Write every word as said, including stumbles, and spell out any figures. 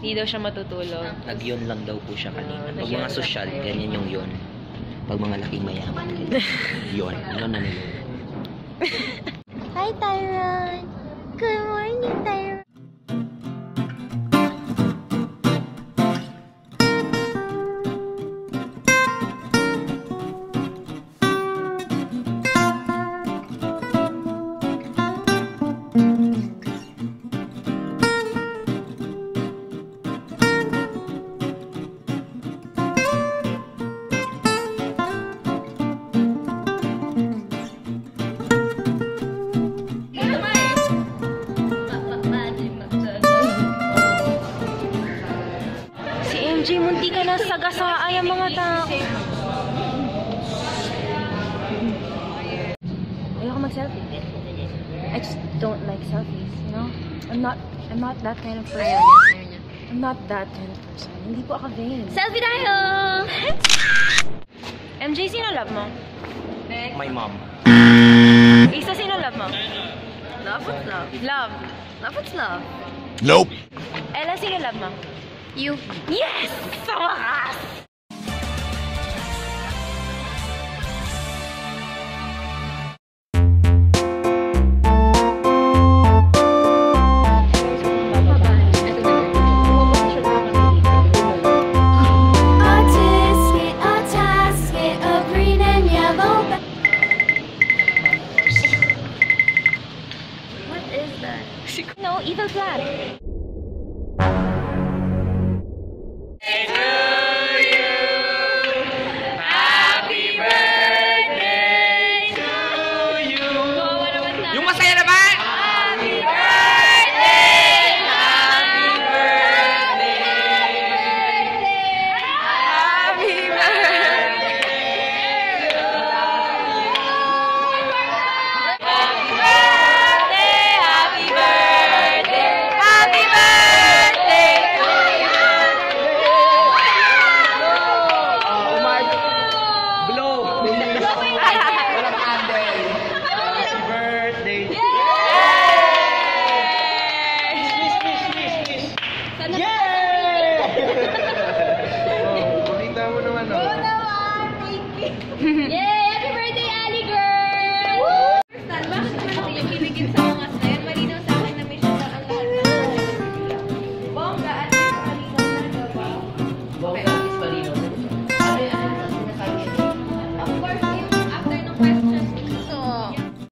Hindi daw siya matutulog. Nag-yon lang daw po siya kanina. Pag mga sosyal, ganyan yung yon. Pag mga laking mayaman, yon. Yon na nila. Hi, Tyron! Good morning, Tyron! M J, munti ka na sagasaan ang mga tao. Ayoko mag-selfie. I just don't like selfies, you know? I'm not, I'm not that kind of person. I'm not that kind of person. Hindi po ako vain. Selfie tayo! M J, sino love mo? My mom. Isa, sino love mo? Love, what's love? Love. Love, what's love? Nope. Ella, sino love mo? You. Yes! Sa wakas! What is that? No, evil plan. Yay! Happy birthday, Ali girl! Woo! Bakit naman ako yung kiligin sa